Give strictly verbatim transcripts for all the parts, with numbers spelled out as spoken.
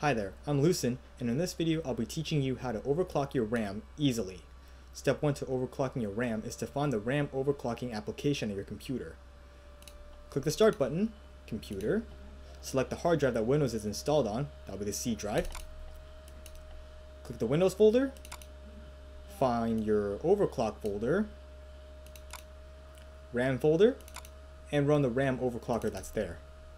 Hi there, I'm Lucen, and in this video I'll be teaching you how to overclock your RAM easily. Step one to overclocking your RAM is to find the RAM overclocking application on your computer. Click the Start button, Computer, select the hard drive that Windows is installed on, that'll be the C drive. Click the Windows folder, find your overclock folder, RAM folder, and run the RAM overclocker that's there.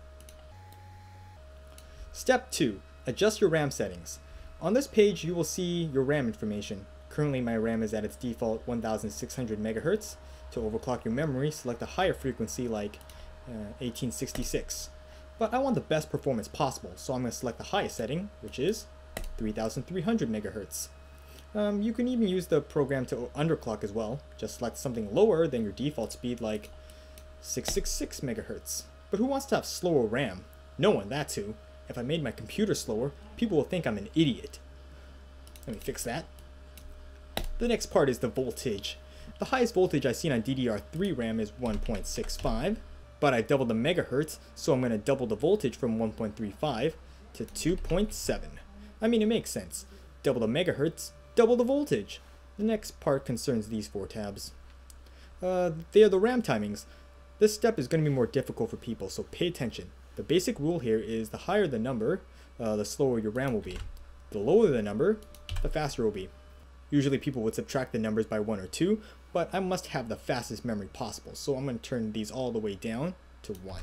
Step two. Adjust your RAM settings. On this page you will see your RAM information. Currently my RAM is at its default one thousand six hundred megahertz. To overclock your memory, select a higher frequency like uh, eighteen sixty-six. But I want the best performance possible, so I'm going to select the highest setting, which is three thousand three hundred megahertz. Um, you can even use the program to underclock as well. Just select something lower than your default speed like six sixty-six megahertz. But who wants to have slower RAM? No one, that's who. If I made my computer slower, people will think I'm an idiot. Let me fix that. The next part is the voltage. The highest voltage I've seen on D D R three RAM is one point six five, but I doubled the megahertz, so I'm going to double the voltage from one point three five to two point seven. I mean, it makes sense. Double the megahertz, double the voltage. The next part concerns these four tabs. Uh, they are the RAM timings. This step is going to be more difficult for people, so pay attention. The basic rule here is the higher the number, uh, the slower your RAM will be. The lower the number, the faster it will be. Usually people would subtract the numbers by one or two, but I must have the fastest memory possible, so I'm going to turn these all the way down to one.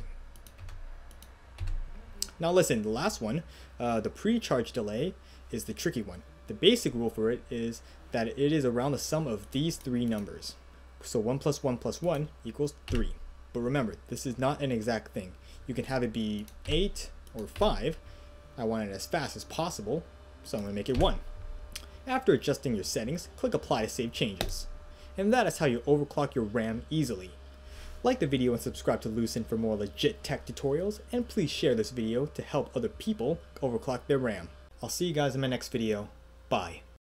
Now listen, the last one, uh, the pre-charge delay, is the tricky one. The basic rule for it is that it is around the sum of these three numbers. So one plus one plus one equals three. But remember, this is not an exact thing. You can have it be eight or five. I want it as fast as possible, so I'm going to make it one. After adjusting your settings, click Apply to save changes. And that is how you overclock your RAM easily. Like the video and subscribe to Lucen for more legit tech tutorials, and please share this video to help other people overclock their RAM. I'll see you guys in my next video. Bye.